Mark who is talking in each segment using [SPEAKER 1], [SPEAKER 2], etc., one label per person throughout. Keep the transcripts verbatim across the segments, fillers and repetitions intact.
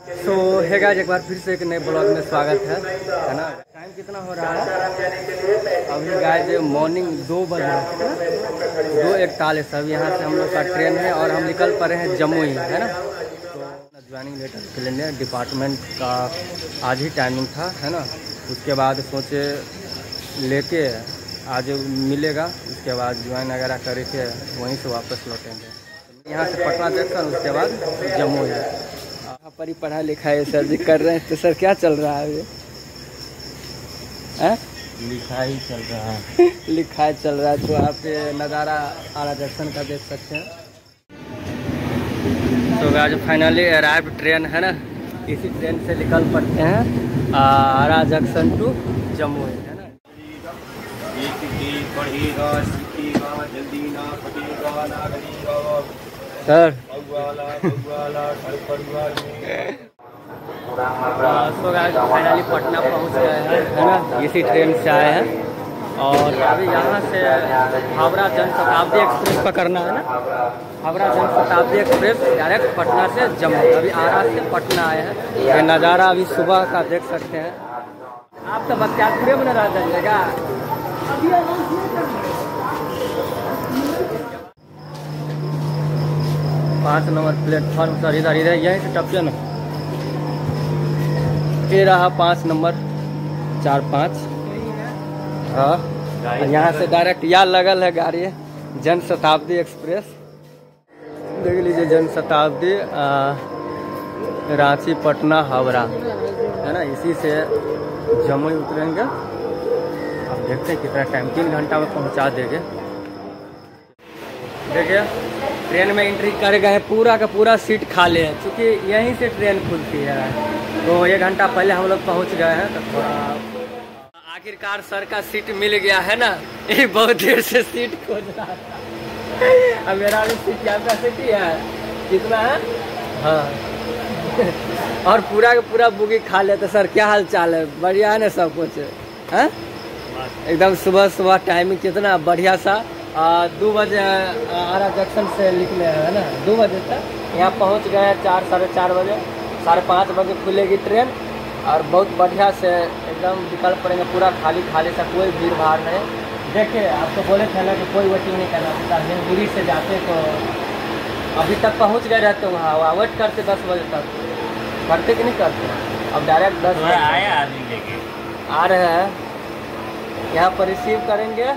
[SPEAKER 1] सो है गाइस, एक बार फिर से एक नए ब्लॉग में स्वागत है है ना। टाइम कितना हो रहा है अभी गाइस? मॉर्निंग दो बजे दो इकतालीस। अभी यहाँ से हम लोग का ट्रेन है और हम निकल पड़े हैं जमुई, है ना। तो ज्वाइनिंग लेटर के लिए डिपार्टमेंट का आज ही टाइमिंग था, है ना। उसके बाद सोचे लेके आज मिलेगा, उसके बाद ज्वाइन वगैरह करके वहीं से वापस लौटेंगे। यहाँ से पटना जंक्शन, उसके बाद जम्मू है। यहाँ पर ही पढ़ाई लिखाई सर जी कर रहे हैं। तो सर क्या चल रहा है अभी? है
[SPEAKER 2] लिखाई चल रहा है
[SPEAKER 1] लिखाई चल रहा है। तो आप नज़ारा आरा जंक्शन का देख सकते हैं। तो आज फाइनली अराइव ट्रेन, है ना। इसी ट्रेन से निकल पड़ते हैं आरा जंक्शन टू जम्मू, है ना।
[SPEAKER 2] पढ़ेगा सीखेगा जल्दी ना फटेगा ना गरीगा
[SPEAKER 1] sir so guys finally Patna पहुंच गए हैं, है ना। इसी ट्रेन से आए हैं और अभी यहाँ से हावड़ा जन शताब्दी एक्सप्रेस पकड़ना है ना। हावड़ा जन शताब्दी एक्सप्रेस डायरेक्ट पटना से जम्मू। अभी आरा से पटना आए हैं। ये नज़ारा अभी सुबह का देख सकते हैं आप। तो बख्तियारपुर में नजर जाइएगा। पाँच नंबर प्लेटफॉर्म सर, इधर इधर यहीं से टपके ना। ये रहा पाँच नंबर, चार पाँच। हाँ, यहाँ से डायरेक्ट यहाँ लगल है गाड़ी जन शताब्दी एक्सप्रेस। देख लीजिए जन शताब्दी रांची पटना हावड़ा, है ना। इसी से जम्मू उतरेंगे। अब देखते हैं कितना टाइम, तीन घंटा में पहुँचा देंगे। देखिए ट्रेन में एंट्री कर गए, पूरा का पूरा सीट खाली है, क्योंकि यहीं से ट्रेन खुलती है। तो एक घंटा पहले हम लोग पहुंच गए हैं। तो थोड़ा आखिरकार सर का सीट मिल गया, है ना। ये बहुत देर से सीट खोज रहा था। अब मेरा भी सीट कैपेसिटी है कितना है, हाँ। और पूरा का पूरा बुगी खा ले। तो सर क्या हाल चाल है? बढ़िया है ना सब कुछ, है एकदम। सुबह सुबह टाइमिंग कितना बढ़िया सा। दो बजे आरा जंक्शन से निकले हैं, है ना। दो बजे तक यहाँ पहुँच गए। चार साढ़े चार बजे साढ़े पाँच बजे खुलेगी ट्रेन और बहुत बढ़िया से एकदम निकल पड़ेंगे। पूरा खाली खाली सा, कोई भीड़ भाड़ नहीं। देखिए आपको बोले थे ना कि कोई वेटिंग नहीं करना पड़ता। हिंदूरी से जाते तो अभी तक पहुँच गए रहते वहाँ, वहाँ वेट करते दस बजे तक। करते कि नहीं करते? अब डायरेक्ट दस बजे
[SPEAKER 2] आया आदमी लेके
[SPEAKER 1] आ रहे हैं, यहाँ पर रिसीव करेंगे।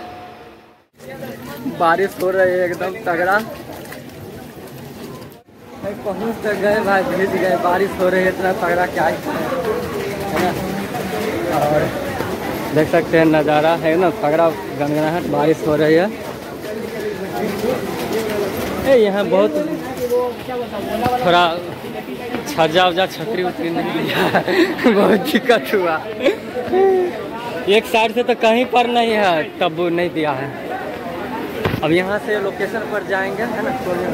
[SPEAKER 1] बारिश हो रही है एकदम तगड़ा। पहुँच तक गए भाई, भीज गए। बारिश हो रही है इतना तगड़ा, क्या ही है ना। और देख सकते हैं नज़ारा, है ना, तगड़ा गनगनाहट। बारिश हो रही है। ए यहाँ बहुत थोड़ा छजा उजा छतरी उतरी नहीं लिया बहुत दिक्कत हुआ। एक साइड से तो कहीं पर नहीं है, तब नहीं दिया है। अब यहाँ से लोकेशन पर जाएंगे, है ना।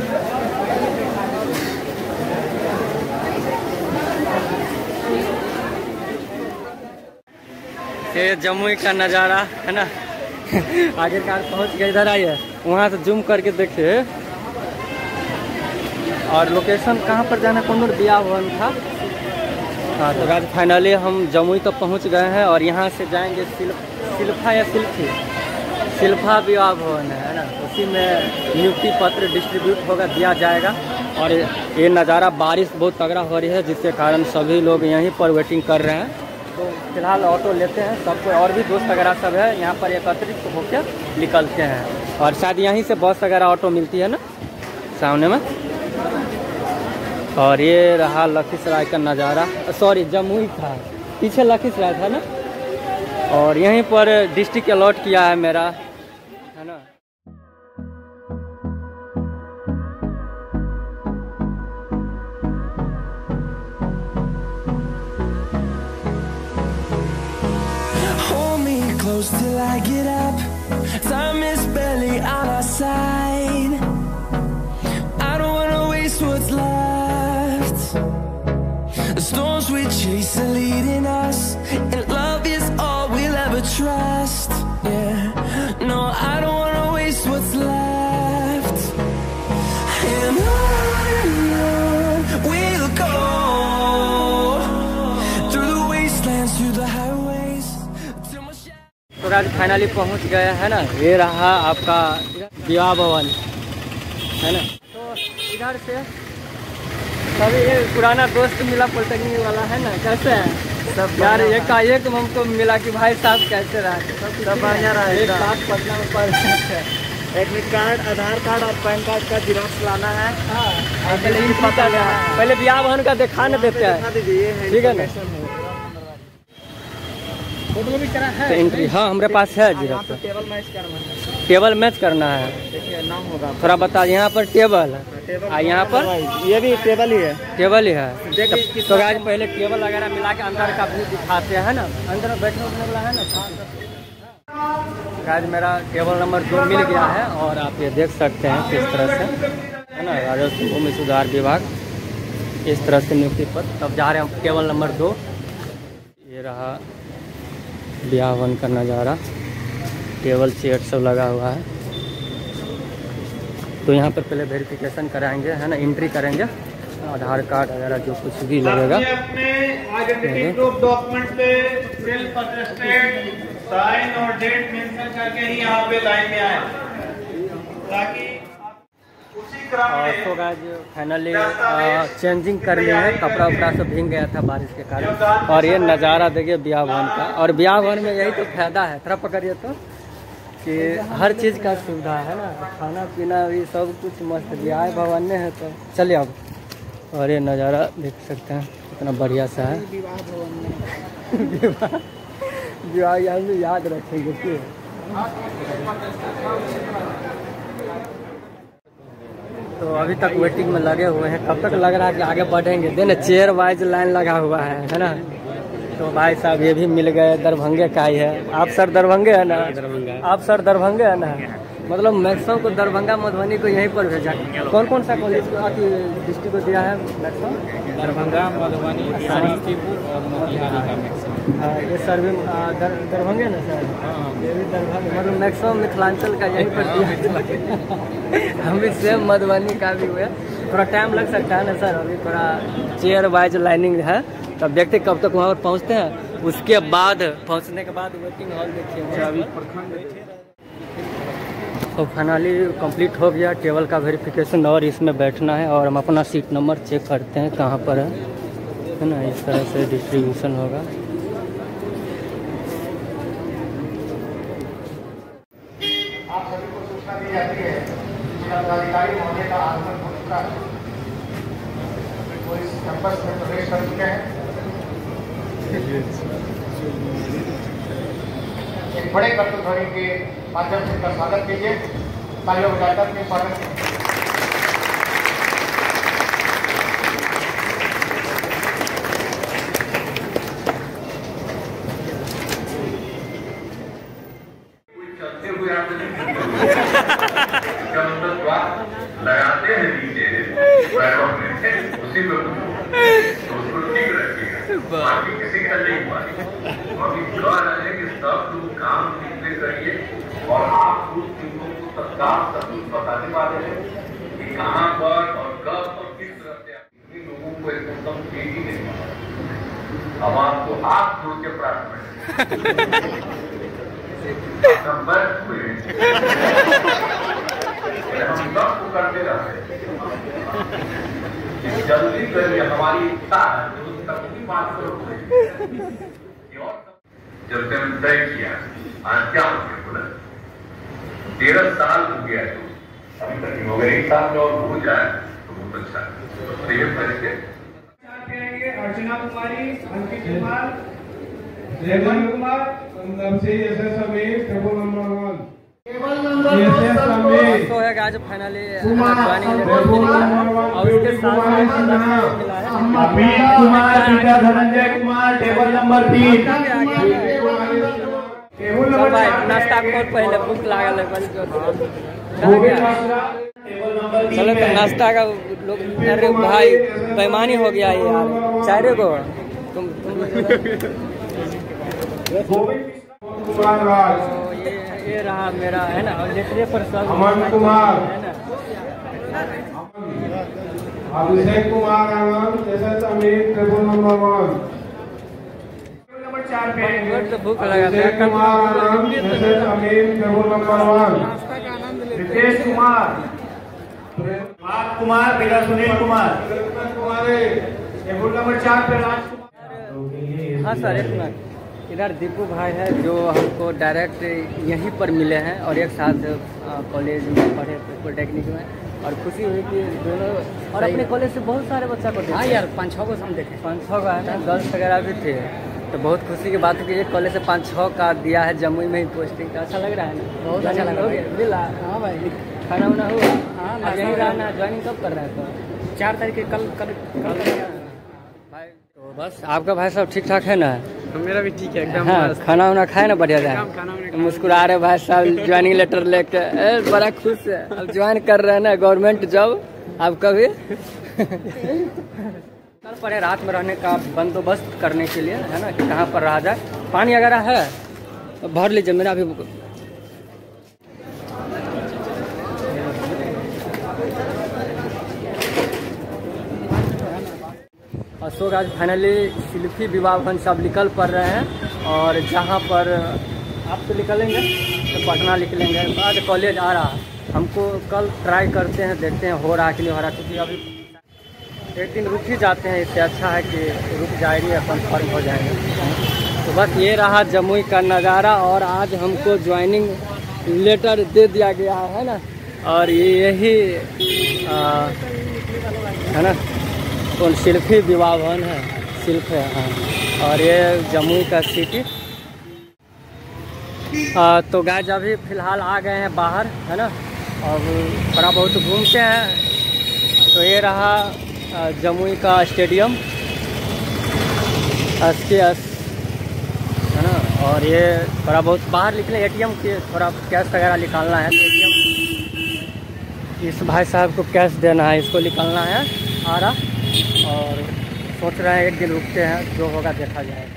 [SPEAKER 1] ये जमुई का नज़ारा, है ना। आखिरकार पहुँच गए। इधर आइए, वहाँ से जूम करके देखिए। और लोकेशन कहाँ पर जाना, कौन बिया भवन था। हाँ, तो आज फाइनली हम जमुई तो पहुँच गए हैं और यहाँ से जाएंगे सिल्फ सिल्फा या सिल्फी सिल्फा विवाह भवन है ना। उसी में नियुक्ति पत्र डिस्ट्रीब्यूट होगा, दिया जाएगा। और ये नज़ारा, बारिश बहुत तगड़ा हो रही है, जिसके कारण सभी लोग यहीं पर वेटिंग कर रहे हैं। तो फिलहाल ऑटो लेते हैं सबको, और भी दोस्त वगैरह सब है यहाँ पर एकत्रित होकर निकलते हैं। और शायद यहीं से बस वगैरह ऑटो मिलती है ना सामने में। और ये रहा लखीसराय का नज़ारा, सॉरी जमुई था, पीछे लखीसराय था ना। और यहीं पर डिस्ट्रिक्ट अलॉट किया है मेरा, है ना।
[SPEAKER 3] Hold me close till I get up. Time is barely on our side. I don't wanna waste what's left. The storms we chase are leading us, and love is all we'll ever trust. Yeah, no, I don't wanna waste what's left. 'Cause
[SPEAKER 1] आज finally पहुंच गए है ना। ये रहा आपका विवाह भवन है ना। तो इधर से सभी ये पुराना दोस्त मिला पॉलिटेक्निक वाला है ना। कैसे है सब यार? एक का एक हमको मिला कि भाई साहब कैसे रहा सब बढ़िया रहा। एक साथ पटना में पढ़ एडमिट कार्ड, आधार कार्ड और पैन कार्ड का जिराक्स लाना है। हाँ पहले पता है, पहले विवाह भवन का दिखा न देते हैं, ठीक है ना। फोटो भी करा है एंट्री। हाँ हमारे पास है जीरो। टेबल मैच करना है, टेबल मैच करना है। देखिए नाम होगा थोड़ा बता। यहाँ पर टेबल है और यहाँ पर ये भी टेबल ही है, टेबल ही है। तो आज पहले टेबल वगैरह मिला के अंदर का भी दिखाते हैं ना। अंदर बैठने उठने वाला है ना। आज मेरा टेबल नंबर दो मिल गया है और आप ये देख सकते हैं किस तरह से है ना। राजस्व भूमि सुधार विभाग इस तरह से नियुक्ति पर। तब जा रहे हैं टेबल नंबर दो। ये रहा विवाह भवन का नज़ारा। टेबल चेयर सब लगा हुआ है। तो यहाँ पर पहले वेरिफिकेशन कराएंगे है ना, एंट्री करेंगे, आधार कार्ड वगैरह जो कुछ भी लगेगा।
[SPEAKER 2] अपने आइडेंटिटी प्रूफ डॉक्यूमेंट पे सेल्फ अटेस्टेड साइन और डेट मेंशन करके ही यहाँ पे लाइन में आए ताकि उसी क्रम में।
[SPEAKER 1] तो गाइस फाइनली चेंजिंग कर लिए हैं। कपड़ा उपड़ा सब भीग गया था बारिश के कारण। और ये नज़ारा देखिए विवाह भवन का। और विवाह भवन में यही तो फायदा है, थोड़ा पकड़िए तो, कि हर चीज़ का सुविधा है ना। खाना पीना भी सब कुछ मस्त। विवाह भवन में है तो चलिए अब। और ये नज़ारा देख सकते हैं कितना बढ़िया सा है। विवाह भवन में विवाह विवाह यहाँ में याद रखेंगे कि तो अभी तक वेटिंग में लगे हुए हैं। कब तक लग रहा है कि आगे बढ़ेंगे। देन चेयर वाइज लाइन लगा हुआ है है ना। तो भाई साहब ये भी मिल गए, दरभंगे का ही है। आप सर दरभंगे है ना? दरभंगा। आप सर दरभंगे है ना? मतलब मैक्सिमम को दरभंगा मधुबनी को यहीं पर भेजा। कौन कौन सा कॉलेज को आपकी डिस्ट्रिक्ट को दिया है मैक्सिमम? दरभंगा, मधुबनी, समस्तीपुर और मोतिहारी का मैक्सिमम। हाँ ये सर भी दर, दरभंगे ना सर? ये भी दरभंगा, मतलब मैक्सिमम मिथिलांचल का यहीं पर दिया। हम भी सेम मधुबनी का भी हुआ। थोड़ा टाइम लग सकता है ना सर। अभी थोड़ा चेयर वाइज लाइनिंग है। तब देखते कब तक वहाँ पर पहुँचते हैं। उसके बाद पहुँचने के बाद वेटिंग हॉल देखिए। अभी तो फाइनली कंप्लीट हो गया टेबल का वेरिफिकेशन। और इसमें बैठना है और हम अपना सीट नंबर चेक करते हैं कहाँ पर है है ना। इस तरह से डिस्ट्रीब्यूशन होगा।
[SPEAKER 2] आप सभी को सूचना दी जाती है जिलाधिकारी महोदय का आगमन हो चुका है। वो इस कैंपस में प्रवेश कर चुके हैं। एक बड़े कर्तव्य के माध्यम से इनका स्वागत कीजिए। तालियों बजाकर के स्वागत कीजिए। लगाते हैं नीचे पैरों में, उसी में तो उसको ठीक रखिएगा। बाकी किसी का नहीं हुआ। अभी कह रहे हैं कि सब लोग काम ठीक से करिए और आप उस चीजों को तत्काल सबूत बताने वाले हैं कि कहाँ पर और कब और किस तरह से। इन लोगों को एकदम ठीक ही नहीं माना। अब आपको हाथ जोड़ के प्रार्थना नंबर हुए हम सबको करते रहते हैं। जल्दी करिए, हमारी इच्छा है जो सबकी बात करो। जब से हम तय किया आज क्या हो गया बोला तेरह साल हो गया तो अभी तक हो गया। एक साल में और हो जाए तो बहुत अच्छा है। तो ये तरीके अर्चना कुमारी, अंकित कुमार, रेमन कुमार, संदर्भ से S S Sameer, table number one.
[SPEAKER 1] तो है आज फाइनली और उसके साथ
[SPEAKER 2] अमित कुमार, पिता धनंजय कुमार, टेबल नंबर तीन।
[SPEAKER 1] भाई नाश्ता को पहले भूख लागल है। चलो तो नाश्ता का लोग। अरे भाई बेईमानी हो गया ये यार। चारे को तुम तुम ये ये रहा मेरा है ना। और लेटरे पर सब
[SPEAKER 2] अमन कुमार
[SPEAKER 1] है ना।
[SPEAKER 2] Abhishek Kumar Anand, S S Amit, table number one. Number चार पे
[SPEAKER 1] तो भूख लगा
[SPEAKER 4] Nitish Kumar Anand Mrs Amin table number one. Nitish Kumar Raj Kumar बेटा सुनील कुमार कुमारी टेबल नंबर चार पे राज।
[SPEAKER 1] हाँ सर, एक मिनट। इधर दीपू भाई है जो हमको डायरेक्ट यहीं पर मिले हैं और एक साथ कॉलेज में पढ़े पॉलिटेक्निक में, और खुशी हुई कि दोनों, और अपने कॉलेज से बहुत सारे बच्चा को। हाँ यार, पाँच छः को हम देखे, पाँच छः का है ना, गर्ल्स वगैरह भी थे। तो बहुत खुशी की बात है कि एक कॉलेज से पाँच छः का दिया है जमुई में ही पोस्टिंग। तो अच्छा लग रहा है ना? बहुत अच्छा लग रहा है। मिला? हाँ भाई, खाना वाना हुआ? हाँ, यहीं रहना। ज्वाइनिंग कब कर रहा है? तो चार तारीख के कल कल कल भाई। तो बस आपका भाई साहब ठीक ठाक है ना?
[SPEAKER 5] मेरा भी ठीक है एकदम।
[SPEAKER 1] हाँ, खाना वाना खाए ना बढ़िया जाए। मुस्कुरा रहे भाई साहब ज्वाइनिंग लेटर लेके, बड़ा खुश है। अब ज्वाइन कर रहे हैं ना गवर्नमेंट जॉब। अब कभी कल पड़े रात में रहने का बंदोबस्त करने के लिए, है ना, कि कहाँ पर रहा जाए। पानी वगैरह है तो भर लीजिए, मेरा भी। अशोक आज फाइनली शिल्पी विवाह भवन सब निकल पड़ रहे हैं, और जहाँ पर आप तो निकलेंगे तो पटना निकलेंगे। बाद कॉलेज आ रहा, हमको कल ट्राई करते हैं, देखते हैं हो रहा कि नहीं हो रहा, क्योंकि अभी एक दिन रुक ही जाते हैं। इससे अच्छा है कि रुक जाएंगे, अपन फर्म हो जाएंगे। तो बस ये रहा जमुई का नज़ारा, और आज हमको ज्वाइनिंग लेटर दे दिया गया है ना, और यही है ना कौन शिल्पी विवाह भवन है, शिल्प है। हाँ, और ये जमुई का सिटी। आ, तो गाइस अभी फ़िलहाल आ गए हैं बाहर, है ना, और थोड़ा बहुत घूमते हैं। तो ये रहा आ, जमुई का स्टेडियम एस के एस, है ना, और ये थोड़ा बहुत बाहर निकले एटीएम के, थोड़ा कैश वगैरह निकालना है। तो एटीएम इस भाई साहब को कैश देना है, इसको निकालना है आ रहा, और सोच रहे हैं एक दिन रुकते हैं, जो होगा देखा जाएगा।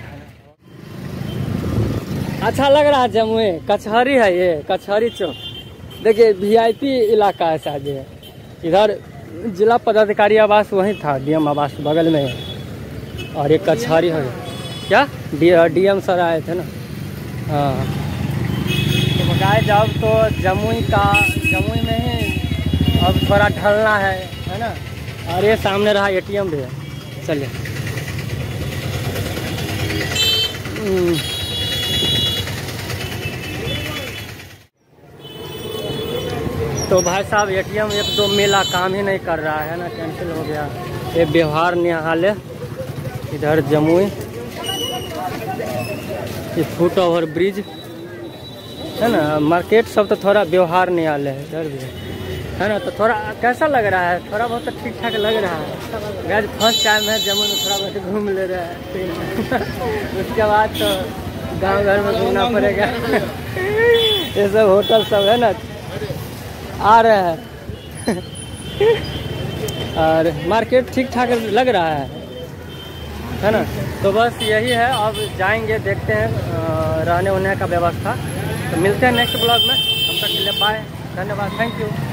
[SPEAKER 1] अच्छा लग रहा है जमुई। कचहरी है ये, कचहरी चौक। देखिए वीआईपी इलाका है शायद ये। इधर जिला पदाधिकारी आवास वहीं था, डीएम आवास बगल में, और ये कचहरी है। क्या डीएम सर आए थे ना? हाँ, तो बताए जब तो जमुई का, जमुई में ही अब थोड़ा ढलना है, है ना। और ये सामने रहा एटीएम भी है। चलिए, तो भाई साहब एटीएम एक दो मेला काम ही नहीं कर रहा है ना, कैंसिल हो गया। ये बिहार न्यायालय इधर जमुई, ये फुट ओवर ब्रिज है ना, मार्केट सब तो थोड़ा व्यवहार न्यायालय है इधर भी, है ना। तो थोड़ा कैसा लग रहा है? थोड़ा बहुत ठीक ठाक लग रहा है। गैस फर्स्ट टाइम है जमुई में, थोड़ा बहुत घूम ले रहे हैं। उसके बाद तो गांव घर में घूमना पड़ेगा। ये सब होटल सब है ना आ रहे हैं। और मार्केट ठीक ठाक लग रहा है, है ना। तो बस यही है, अब जाएंगे देखते हैं रहने वहने का व्यवस्था। तो मिलते हैं नेक्स्ट ब्लॉग में, तब तक के लिए बाय, धन्यवाद, थैंक यू।